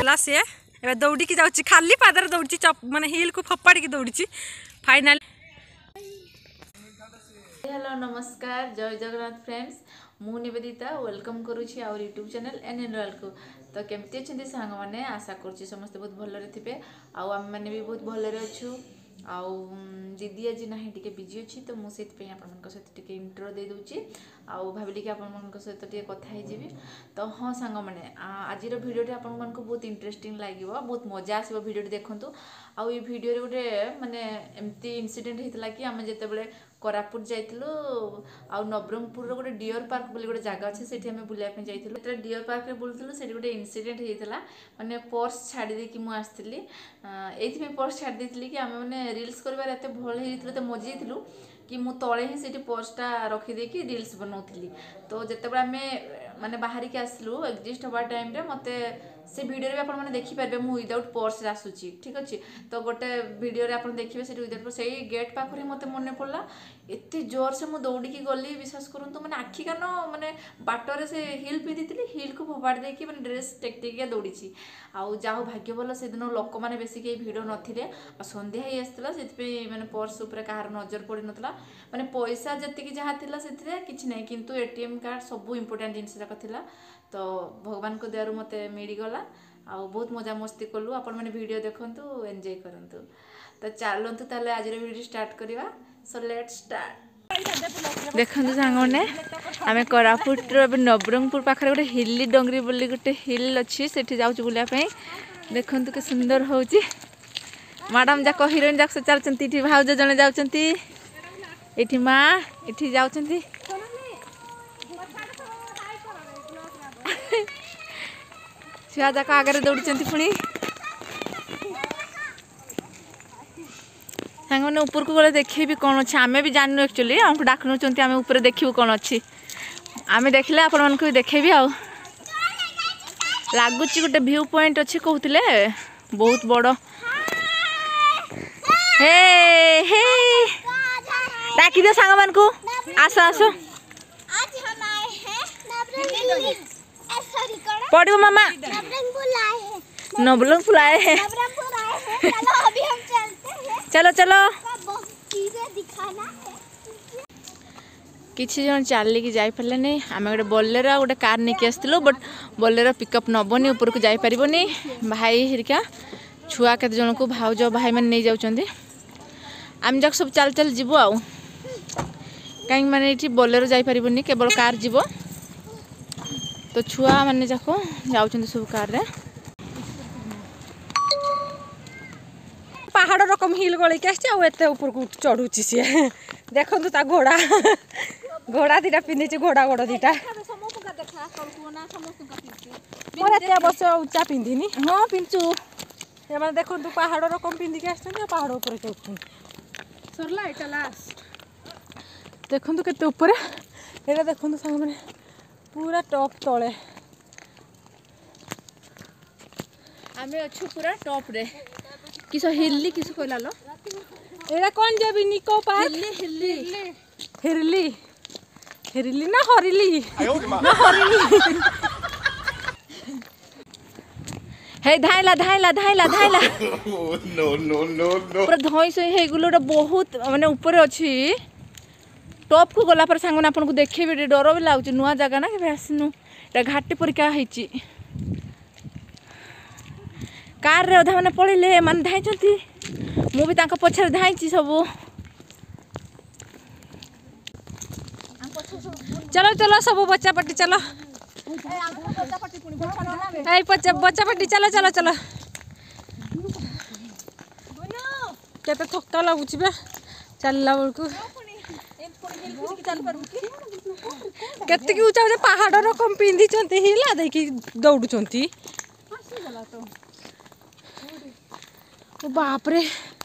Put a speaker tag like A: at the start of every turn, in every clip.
A: देला सी ए दौड़ी की जाउची खाली पादर दौड़ी माने हिल को फपाड़ी की दौड़ी फाइनल।
B: हेलो नमस्कार जय जगन्नाथ फ्रेंड्स मु निवेदिता वेलकम करुछि आवर यूट्यूब चैनल एनएनएल को। तो केमती अच्छे सांग मैंने आशा करुँच समस्ते बहुत भलरे थे आम मैंने भी बहुत भलरे अच्छु। आउ दीदी आज ना टी बिजी अच्छी तो मुझे सहित इंट्रो दे दूची आउ भाविली कि आपण सहित कथा जी। तो हाँ सांग मैंने आज भिडियो आपण को बहुत इंटरेस्टिंग लगे बहुत मजा आसो भिडियो देखूँ। आउ ये भिडियो गोटे माने एमती इनसीडेंट होता कि आम जिते कोरापुट जाइलु आ नवरंगपुर गोटे डियर पार्क बोली गोटे जगह अच्छे से बुलाप जाइलु। डियर पार्क में बुलूँ से गोटे इनसीडेंट होता माने पर्स छाड़ी देकी मु आसती ये पर्स छाड़ी देती कि आम मैंने रिल्स कर भल तो मजी जाइलु कि मु तले ही से पर्सटा रखीदेकी रिल्स बनाऊली। तो जितेबाला आम माने बाहर के आसलु एग्जिस्ट हवा टाइम रे मते से वीडियो रे आपण माने देखि पारबे मु विदाउट पर्स रे आसुची ठीक अछि। तो गोटे वीडियो रे आपण देखिबे से विदाउट पर्स सेही गेट पाखरे मते मने पड़ला एते जोर से मु दौड़ी की गली विश्वास करंतु माने आखि कान माने बाटरे से हिल पिदितिली हिल को फोपाड़ देकी माने ड्रेस टेकटेकिया दौड़ीची। आउ जाहो भाग्य भल से दिन लोक माने बेसी के भिड़ नथिले आ संध्या ही आसतला सेति माने पर्स ऊपर कहार नजर पड़ी नतला माने पैसा जति जहाँ थिला सेतिरे किछि नै किंतु एटीएम कार्ड सब इंपोर्टेंट जिनस जाक थिला। तो भगवान को दयारु मते मिल गला आ बहुत मजा मस्ती कलु आपण माने वीडियो देखंतु एंजॉय करंतु। तो चलंतु ताले आज रे वीडियो स्टार्ट करिवा सो लेट्स स्टार्ट। देखंतु सांग माने आमे कोरापुट रो नवरंगपुर पाखरे गोटे हिली डंगरी बोली गोटे हिल अछि सेठी जाउछु बुलिया पई। देखंतु के सुंदर होउची मैडम जाक हिरोइन जाक चलचंती इठी भाउज जने जाउचंती इठी माँ इठी जाउचंती छुआ जाक आगे दौड़चंती पुणी सांग मैंने ऊपर को गले देखेबी कौन अच्छे आमे भी जानू एक्चुअली हमको डाक नौचंती आमे ऊपर देखिबू कौन अच्छी आमे देखले आपण मानक भी देखेबी आ लागुची गोटे व्यू पॉइंट अच्छी कहूतिले बहुत बड़। हे हे डाकी दे सांग मान को आसो आसो पढ़ो मामा नवरंगपुर आए हैं चलो चलो किसी जन चलिकी जापारे नहीं आम गोटे बोलेरो गोटे कार नहीं आसलु बट बोलेरो पिकअप नबनी ऊपर को जापारबनी भाई हिरिका छुआ केते जन को भाउज भाई मैंने नहीं जाउचंदी आम जाक सब चल चल जीवो आउ कहीं माने ये बोलेरो जापारबनी केवल कार जीवो। तो छुआ मैंने जाक जाउचंदी सब कार रे
A: पहाड़ रकम हिल गली के आते ऊपर को चढ़ुची सी देखो ता घोड़ा घोड़ा दीटा पिंधि घोड़ा गोड़ दीटा बस उच्चा पिंधिनी हाँ पिंचु ये देखो पहाड़ रकम पिंधिक पहाड़ ऊपर सरला एटा लास्ट देखो केते ऊपर ये देखो सांग मैंने पूरा टॉप तले
B: आमे अच्छु पूरा टॉप रे किस हिरली किस कहला लो
A: एरा कौन जबी निको पार
B: हिरली
A: हिरली हिरली ना हरिली ना हरिली
B: हे धाइला धाइला धाइला धाइला नो नो नो नो पूरा धई सई हे गुलोटा बहुत माने ऊपर अछि टॉप को गला पर सांग आपन को देखेबे डर भी लागु नुआ जगह ना के आसनु एटा घाटी परिका हेची कार रे अधा मैंने पड़े मैंने धाई मु भी पछार धाई सब
A: चलो चलो सब बच्चा पट्टी चलो बच्चा पट्टी चलो चलो चलो केते थका लगुच चलला बेलू केत ऊंचा पहाड़ रकम पिंधि हिला देखी दौड़ुंट बापरे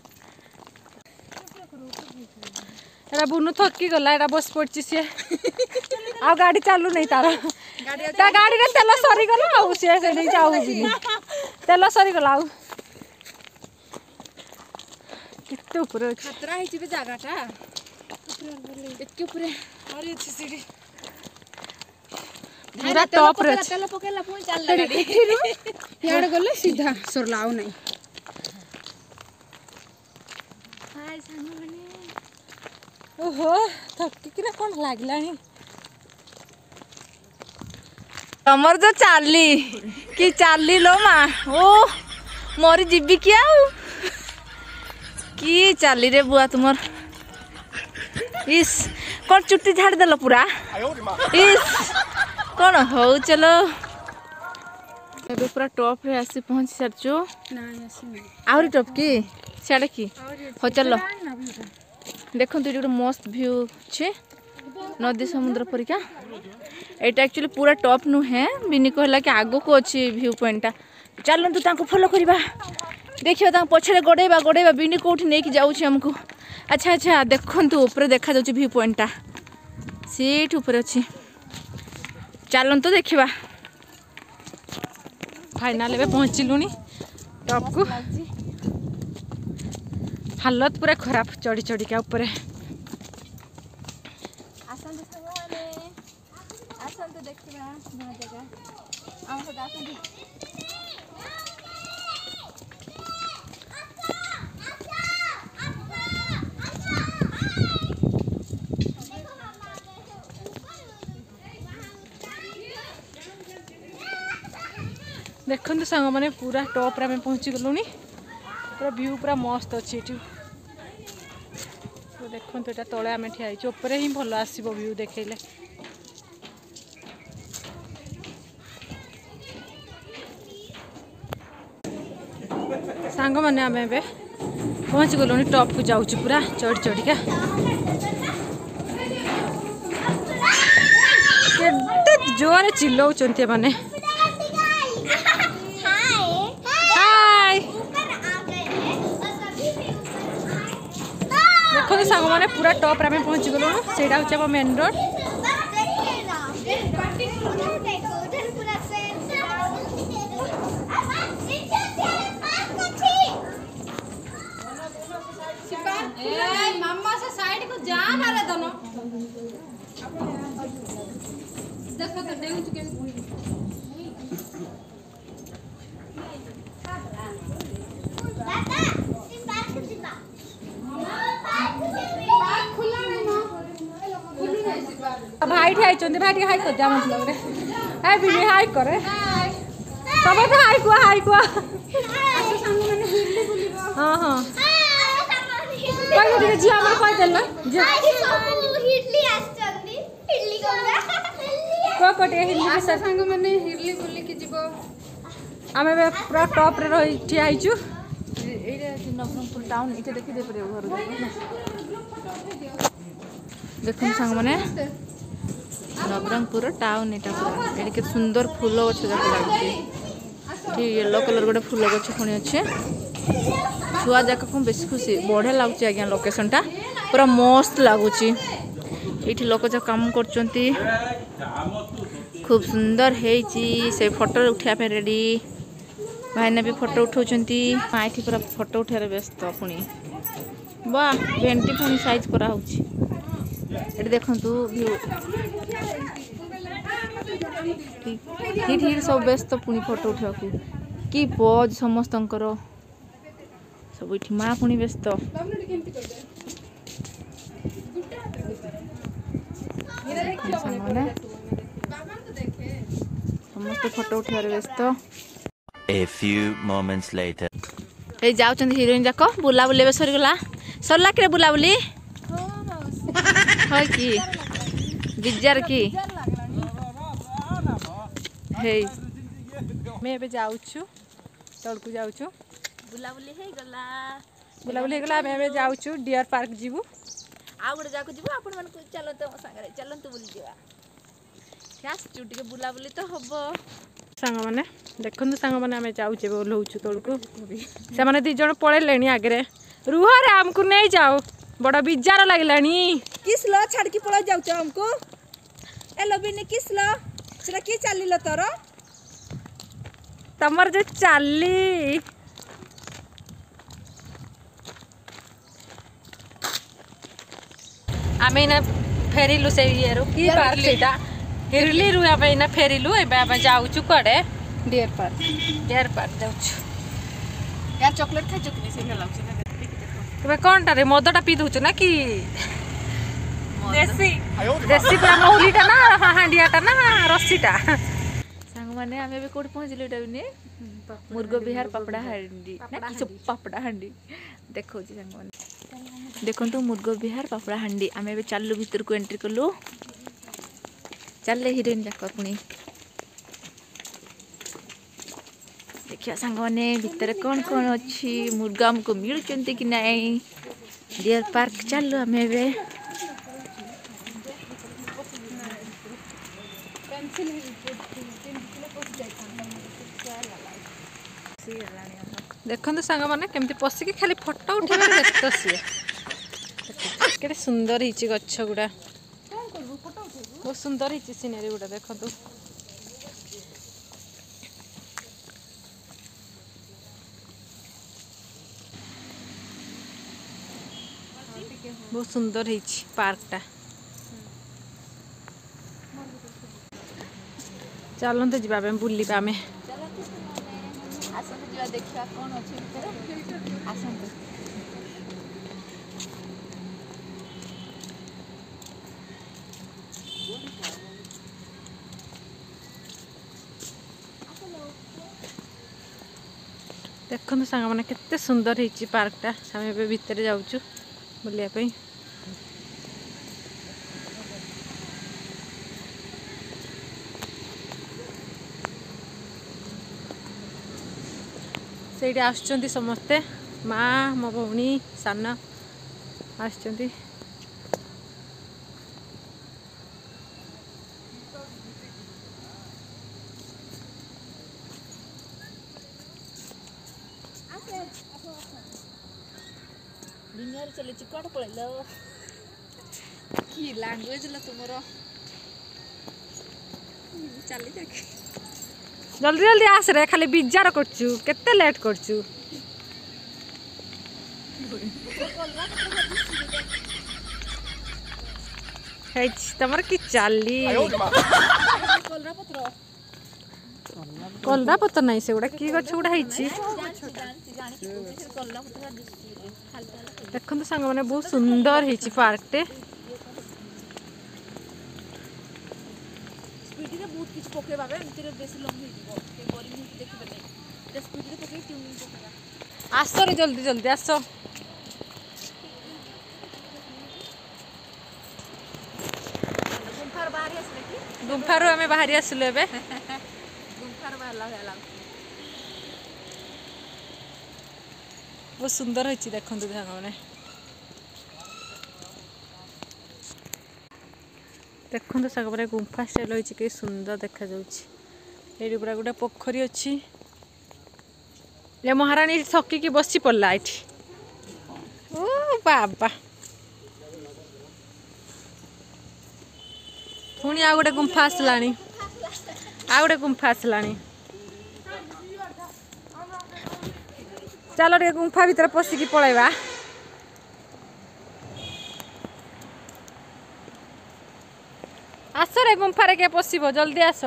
A: एरा बुनु थकी गला एरा बस पड़ची सी आ गाड़ी चालू नहीं तार गाड़ी रे तेल सरी गला आ सी से जाऊ तेल सरी गला आ कितने ऊपर
B: खतरा है बे जगहटा एके ऊपर और अच्छी सीढ़ी
A: पूरा टॉप रे
C: तेल पकेला पुणी चलला गाड़ी याड गले सीधा सरला आउ नहीं हाय सांग माने
A: ओहो थकी कि ना कोन लागलानी
B: तमर जो चाली कि चाली लो माँ ओ मोरी जीवी कि आउ कि चाली रे बुआ तुमर इस कौन चुट्टी झाड़ देल पूरा इस कौन हो चलो एबे पूरा टॉप रे आसी पहुंच सारचो
C: नहीं आसी नहीं
B: आउरी टॉप की सियाड़े की हो चलो देखो तो ये मस्त व्यू छे नदी समुद्र परिका एटा एक्चुअली पूरा टॉप नु है बिनी कहला कि आगो को अच्छी व्यू पॉइंटा चलतु तांको फॉलो करवा देखिए पछे गोड़ेबा बिनी कौटी नहीं जाऊँ आमको अच्छा अच्छा देखु ऊपर देखा जाऊँ व्यू पॉइंटा सीट ऊपर अच्छी चलतु देखा
A: फाइनाल में पहुँचलुनी टॉप को हालत पूरा खराब चढ़ी चढ़ी का ऊपर
C: आसंतु संगवाने आसंतु देखिबा नया जगह आम सब आसंतु
A: देखते सांग मैंने पूरा टॉप रे पहुँची गलुनी पूरा व्यू पूरा मस्त अच्छी ये देखो यहाँ तले आम ठिया ऊपर ही भल आसो व्यू देखले सांग मैंने आम ए पहुँच गलुनी टॉप को जाऊँ पूरा चढ़ चढ़िका केते जोर चिल्लाउछन्ती माने देखो सांग मैंने पूरा टॉप रे पहुँच गलु से हूँ मेन रोड
C: मामा से साइड को जा मारे दोनों देखो तो डेंगू के
A: भाई ठाई चंदे भाई हाई कर जा मतलब रे ए बिनी हाई करे सब तो हाई को
C: आसो संग माने हिरली बुलिबो
A: हां हां कोई जी हमर कोई देल जे
C: हिरली आछंदी हिरली कोबा
A: को कोटे हिरली
C: आसो संग माने हिरली बुली के जीवो
A: आमे बे पूरा टॉप रे रही ठिया आइछु
B: एटा नवरंगपुर टाउन इटे देखि दे परे घर देखो सांग माने नवरंगपुर टाउन एटा पूरा एटा के सुंदर फूल गछ जाक लागुची ठीक येलो कलर गोटे फूल गछ पुणी अच्छे छुआ जाक को बेस खुशी बढ़िया लगुच आज्ञा लोकेशन टा पूरा मस्त लगुच ये लोक जो काम करचंती खूब सुंदर है से फोटो उठा पे रेडी भाईना भी फोटो उठाउछंती माइठी पूरा फोटो उठारे व्यस्त पुणी वाह भेंटी पुणी साइज करा होची एटी देखंतु व्यू हिट हिट सब व्यस्त पुणी फोटो उठा कि पज समस्तंकर सब इठी माँ पुणी व्यस्त समस्त फोटो उठारे व्यस्त
D: A few moments later.
B: ए जाउछंती हिरोइन जाक बुला बुले बे सरी सरला के बुला बुली है कि बिजार की हे
A: मैं एबे जाउछु तड़कू जाउछु
B: बुलाबुली हे गला
A: बुलाबुली गला मैं एबे जाउछु डियर पार्क जीवु
B: आ गोटे जाको जीव आपण मन को चलो तो संगे चलंतु बुली जीवा खास चुटी के बुलाबुली तो हबो
A: सांग माने देखंतु सांग माने आमे जाउछे ओलहुछु तड़कू से माने दी जण पळेलेनी आगरे रुह रे हमको नहीं जाओ बड़ा बिजार लागलानी
E: किसलो छाड़ की पळा जाउछ हमको एलो बिने किसलो सेरा की चालिलो तोर
A: तमर जे चाली आमे ना फेरिलु से ये रो की पार्क सेटा हिरली रु आम ना फेरिलु एम जाऊँ कड़े
C: डियर पार्क
A: जाऊँ
C: यार चॉकलेट खाई चुकनी से लाउछ ना
A: तुम्हें कौन टा रे मदटा पी दौच ना कि देसी देसी पूरा मौलीटा ना हांडियाटा ना रस्सीटा
B: सांग माने आमे भी कोड पहुंचले डबने मुर्गो बिहार पापड़ा हांडी ना किछ पापड़ा हांडी देखो जी सांग माने देखंतु मुर्गो बिहार पापड़ा हांडी आमे भी चालू भीतर को एंट्री करलु चलले हिरोइन जाक पुणी देखिया सांग माने भीतर कौन कौन अच्छी मुर्गा हमको मिलुचंती कि नहीं डियर पार्क चलु आमे बे
A: देखो सांग मैंने केमती पशिकी खाली फोटो उठे व्यस्त सी के सुंदर ही गछ गुड़ा बहुत सुंदर ही सीनेरी गुड़ा देखो बहुत सुंदर ही पार्कटा चलते जी बुलवा आम
C: आसंतु जिवा देखिया कोन अछि भितर आसंतु
A: देखो सांग मैंने केते सुंदर ही पार्कटा आम ए भितर जाऊँ बुलाया से आसुँच समस्ते माँ मो भौणी सान आसुँच
C: दुनिया रे चले चिकट पळेलो की लैंग्वेज ला तुमरो चली जाके
A: जल्दी जल्दी आस रे खाली बिजार करचु केते लेट करचु तमर कि चाली कलरा पत्र नहीं से गुड़ा की गछ गुड़ा देखो सांग मैंने बहुत सुंदर है पार्कटे
C: बहुत किछ पकेबा बे एमतिर बेसी लंग होई दिबो के बोरिंग होई देखिबे नै ते स्पीड रे पके ट्यूनिंग पकेबा
A: आसो रे जल्दी जल्दी आसो
C: गुंफार बाहर आसले की
A: गुंफारू आमे बाहरी आसलु एबे
C: गुंफार बाहरला होला
A: बहुत सुंदर होइछि देखंतु सांग माने देखो सांग मैंने गुंफा स्टाइल होइछि के सुंदर देखा जाउछि एडी पूरा गोटे पोखरी अच्छी ये महाराणी थकिकी बसी पड़ला एठी ओ बाबा पुणी आ गोटे गुंफा आसलानी आ गोटे गुंफा आसलानी चलो टे गुंफा भीतर पशिकी पळेबा आस रे गुंफा रे के पशिबो जल्दी आस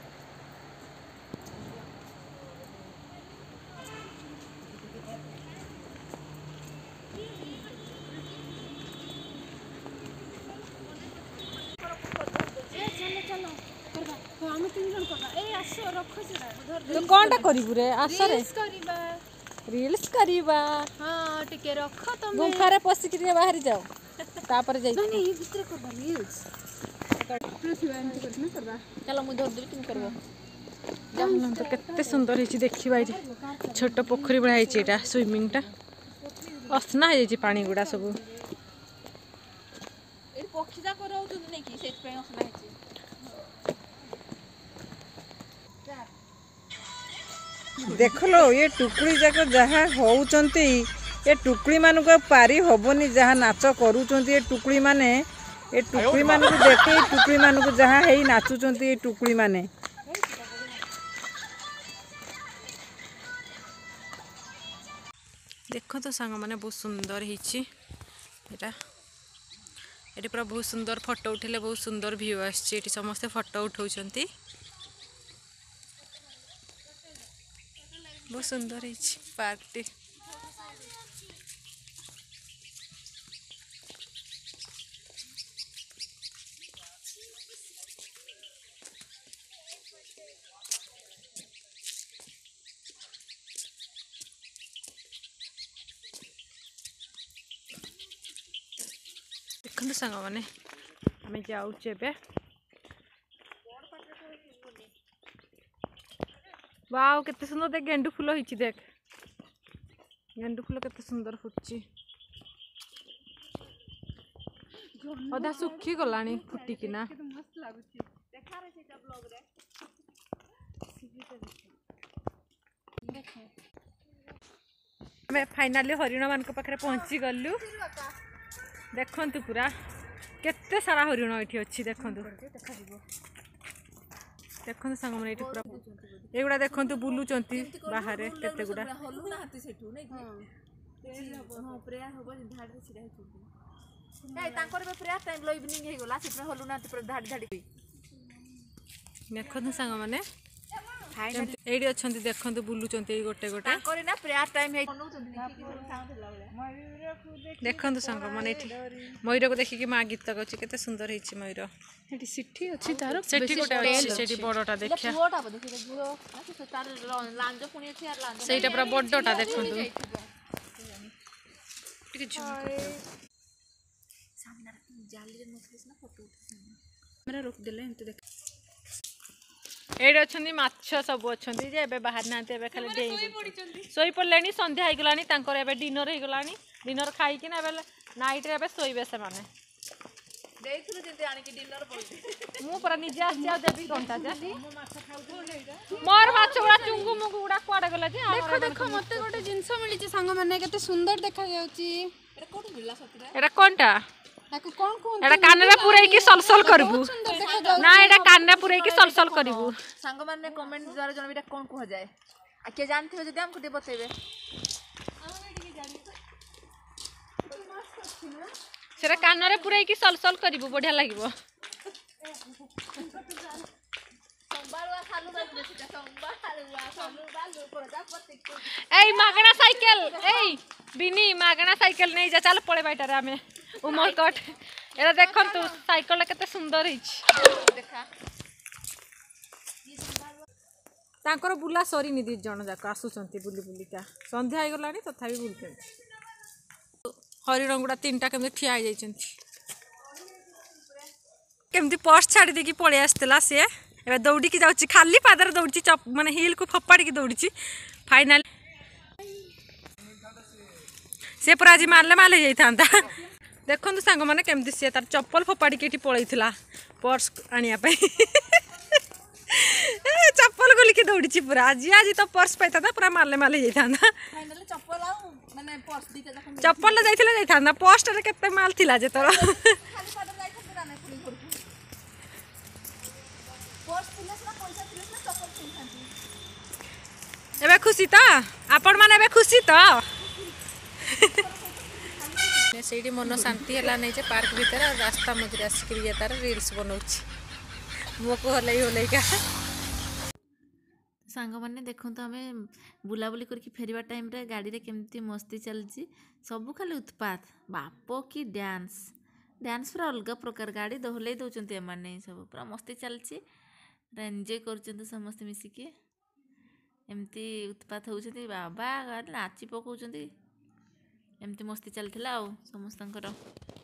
A: तो कौन टा करिबु रे आस रे रील्स करिबा
C: हां टिके रखो तुम
A: गुंफा रे पसिक रे बाहर जाओ तापर जाई
C: नहीं ये भीतर करबा रील्स चलो मु धर देबी तुम करबो
A: जान तो केते सुंदर हिची देखिबा एठी छोट पोखरी बडा हिची एटा स्विमिंग टा असना है जी पानी गुडा सब
C: ए पक्षी जा करौ तो नहीं की सेट पे असना हिची
F: देख लो ये टुकड़ी जाक जहाँ होउचंती ये टुकड़ी मान को पारी हबनी जहाँ नाच करूचंती ये टुकड़ी माने ये टुकड़ी मान को देखे ये टुकड़ी मान को जहाँ है नाचुचंती ये टुकड़ी माने
A: देखो तो सांग माने बहुत सुंदर हिची एटा ये पूरा बहुत सुंदर फोटो उठेले बहुत सुंदर व्यू आछी समस्ते फोटो उठाउछंती बहुत सुंदर है पार्क टी देखो सांग मैंने आम जाऊे वाव केते सुंदर देख गेंडू फूल होइछि देख गेंडू फूल केते सुंदर फुटछि अधा सुखी गलानी फुटी किना मस्त लागुछि देखा रे सेटा ब्लॉग रे हमें फाइनली हरिण मान पाखे पहुंची गलु देखंतु पूरा केते सारा हरिण एठी अछि देखंतु देखंतु संग मन एठी पूरा एगुड़ा देखंतु बुलुचंती बाहर केते गुडा
C: हलु ना हाथी सेठु नै हां प्रेयर होबो धाड रे छिड़ा हिचु ए तांकर बे प्रेयर टाइम लो इवनिंग हे गोला सेठे हलु ना पूरा धाड धाड
A: देखंतु संग माने फाइनली एडी अछंती देखंतु बुलुचंती ए गोटे गोटे
C: तांकर ना प्रेयर टाइम हे
A: देखंतु संग माने एठी मयूर को देखि कि मा गीत गछि केते सुंदर हिछि मयूर एठी सिठी अछि तार सेठी गोटे अछि सेठी बडटा देखिया
C: पुओटा देखि बुओ अच्छा तार लांजो पुणी अछि यार लांजो
A: सेटा पूरा बडटा देखंतु टिके
C: सामने जाली रे मछली ना फोटो उठै
A: मेरा रोक देले एंत देख एडे अछंती माछ सब अछंती जे एबे बाहर नाते एबे खाली डेई सोई पड़लेनी संध्या हो गलानी तांकर एबे डिनर हो गलानी डिनर खाई कि ना एबे नाइट रे एबे सोइबे से माने
C: देखिलु जते आनी कि डिनर पड़े
A: मु पर निजे आसी आ देबी घंटा जे मोर माछ गुडा चुंगु मुगु गुडा कुआडे गला जे
E: देखो देखो मते गोटे जिंस मिली छै संग माने केते सुंदर देखा जाउची
C: एटा कोठ मिलला सतरे
A: एटा कोनटा
E: ताको कोन कोन
A: एटा कानरे पुरै की सलसल करबू ना एटा कानरे पुरै की सलसल करबू
C: संग माने कमेंट द्वारा जण बिटा कोन कह जाए आ के जानथे हो जदी हमको दे बतेबे
A: सेरा कानरे पुरै की सलसल करबू बढ़िया लागबो
C: संबालवा खालु बालु सेटा संबालवा खालु बालु प्रजापति
A: ए मागना साइकिल ए बिनी मागना साइकिल नहीं जा चल पड़े बाइटा रे हमें उमरकट एरा देखन तू साइकिल केते सुंदर हिच
C: देखा
A: तांकर बुला सरी नि दी जण जाक आसुचंती बुली बुलिका संध्या हो गलानी तथापि बुलते हरिण गुडा तीनटा केमते ठिया हो जाइचंती केमती पर्स छाड़ी देकी पळे आस्तला से एबे दौड़ी की जाउची खाली पादर दौड़ची चप माने हिल को फपाड़ी की दौड़ची फाइनल से पूरा आज मारले मारले जाइथांता देखंतु सांग माने केमती से तार चप्पल फपाड़ी केटी पळैथिला पर्स आनिया पई चप्पल गोली के दौड़ची पूरा आज तो पर्स पाइता था पूरा मारले मारले जाइथांता
C: फाइनली चप्पल आ माने पर्स दिके जखन
A: चप्पल ले जाइथिला जाइथांता पोस्ट रे केते माल थिला जे तोर
C: खाली पादर जाई खतरा नै पुलिस घर पर्स पुलिस ना पैसा पुलिस ना चप्पल किनथांती
A: एबे खुशी तो आपण माने एबे खुशी तो सेठी मन शांति हला नै जे पार्क भीतर रास्ता मझे आसिक तार रील्स बनाउछि मोको हलै हलै का
B: सांग मैंने देखो तो आम बुलाबुली करके फेरवा टाइम रे गाड़ी रे केमती मस्ती चलची सबू खाली उत्पात बाप की डांस डांस पूरा अलग प्रकार गाड़ी दोहलै दौरान एमाने सब पूरा मस्ती चलची एंजॉय कर समस्ते मिसिकी एमती उत्पात होउछथि बाबा नाची पकाउछथि एमती मस्ती चलथिला आ समस्तंकर